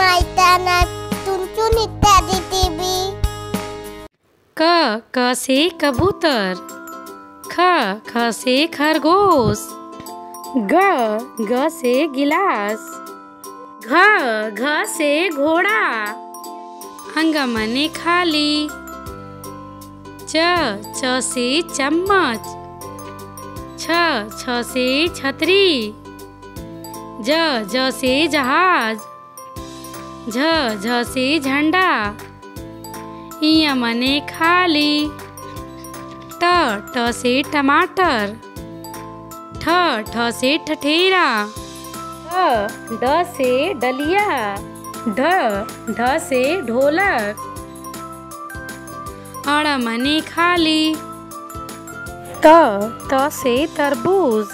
मैदाना चुनचुन इत्यादि टीवी। क से कबूतर। ख से खरगोश। ग से गिलास। घ से घोड़ा। अंगमने खाली। च से चम्मच। छ से छतरी। ज से जहाज। झ से झंडा। इय मने खाली। ट से टमाटर। ठ से ठठेरा। ड से डलिया। ढ से ढोलक। अड़ मने खाली। त से तरबूज।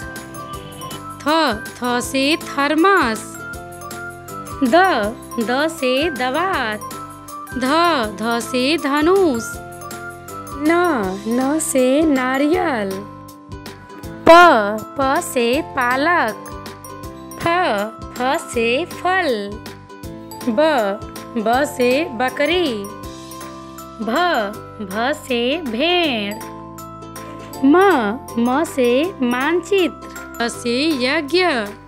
थ से थर्मस। द से दवात। ध से धनुष। न से नारियल। प से पालक। फ से फल। ब से बकरी। भ से भेड़। म से मानचित्र। से यज्ञ।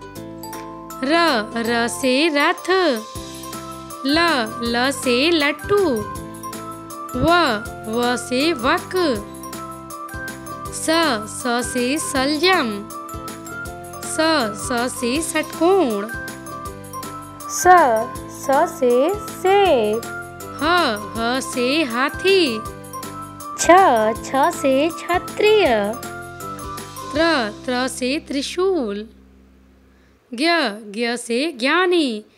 र से रथ। ल से लट्टू। व से वक। स से सलजम। स से षटकोण। स से सेब। ह से हाथी। छ से क्षत्रिय। त्र से त्रिशूल। ज्ञ से ज्ञानी।